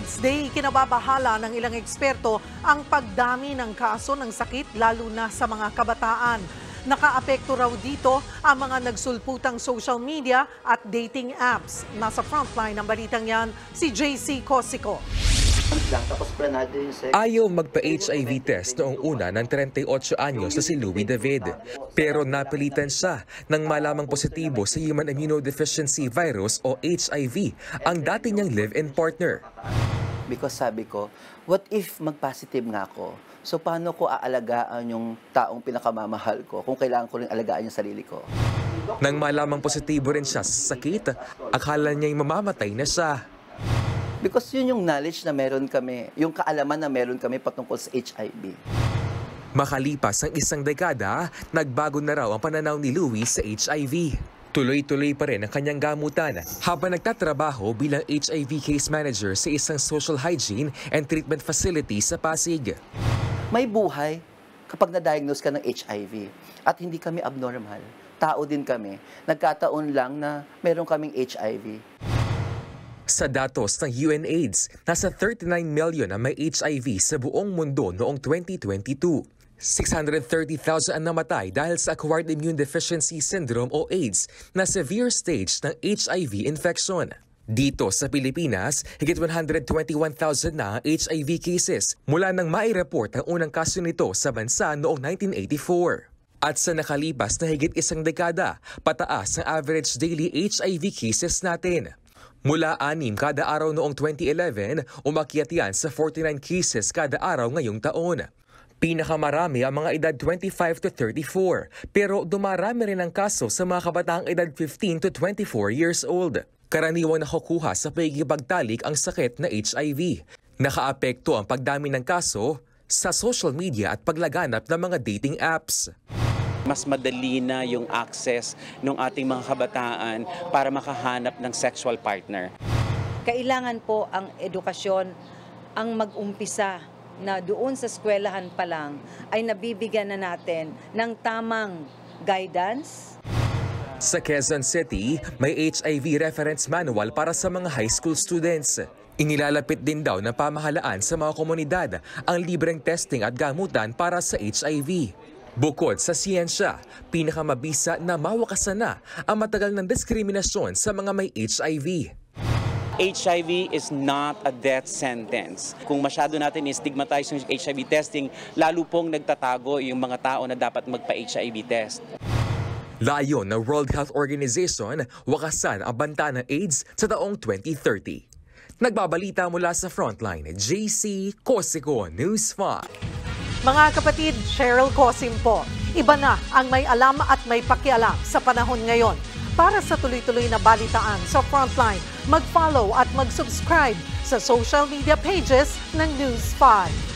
AIDS Day, kinababahala ng ilang eksperto ang pagdami ng kaso ng sakit lalo na sa mga kabataan. Nakaapekto raw dito ang mga nagsulputang social media at dating apps. Nasa frontline ng balitang yan si JC Cosico. Ayaw magpa-HIV test noong una ng 38 anyos na si Louie David. Pero napilitan siya nang malamang positibo sa Human Immunodeficiency Virus o HIV ang dati niyang live-in partner. Because sabi ko, what if mag-positive nga ako? So paano ko aalagaan yung taong pinakamamahal ko kung kailangan ko rin alagaan yung sarili ko? Nang malamang positibo rin siya sa sakit, akala niya'y mamamatay na siya. Because yun yung knowledge na meron kami, yung kaalaman na meron kami patungkol sa HIV. Makalipas ang isang dekada, nagbago na raw ang pananaw ni Louie sa HIV. Tuloy-tuloy pa rin ang kanyang gamutan habang nagtatrabaho bilang HIV case manager sa isang social hygiene and treatment facility sa Pasig. May buhay kapag na-diagnose ka ng HIV at hindi kami abnormal. Tao din kami. Nagkataon lang na meron kaming HIV. Sa datos ng UNAIDS, nasa 39 million ang may HIV sa buong mundo noong 2022. 630,000 ang namatay dahil sa Acquired Immune Deficiency Syndrome o AIDS na severe stage ng HIV infection. Dito sa Pilipinas, higit 121,000 na ang HIV cases mula nang mai-report ang unang kaso nito sa bansa noong 1984. At sa nakalipas na higit isang dekada, pataas ang average daily HIV cases natin. Mula 6 kada araw noong 2011, umakyat yan sa 49 cases kada araw ngayong taon. Pinakamarami ang mga edad 25 to 34, pero dumarami rin ang kaso sa mga kabataang edad 15 to 24 years old. Karaniwang nakukuha sa pagkikipagtalik ang sakit na HIV. Nakaapekto ang pagdami ng kaso sa social media at paglaganap ng mga dating apps. Mas madali na yung access ng ating mga kabataan para makahanap ng sexual partner. Kailangan po ang edukasyon ang mag-umpisa na doon sa eskwelahan pa lang ay nabibigyan na natin ng tamang guidance. Sa Quezon City, may HIV reference manual para sa mga high school students. Inilalapit din daw ng pamahalaan sa mga komunidad ang libreng testing at gamutan para sa HIV. Bukod sa siyensya, pinakamabisa na mawakasan na ang matagal ng diskriminasyon sa mga may HIV. HIV is not a death sentence. Kung masyado natin i-stigmatize yung HIV testing, lalo pong nagtatago yung mga tao na dapat magpa-HIV test. Layon ng World Health Organization, wakasan ang banta ng AIDS sa taong 2030. Nagbabalita mula sa Frontline, JC Cosico, News 5. Mga kapatid, Cheryl Cosim po. Iba na ang may alam at may pakialam sa panahon ngayon. Para sa tuloy-tuloy na balitaan sa Frontline, mag-follow at mag-subscribe sa social media pages ng News 5.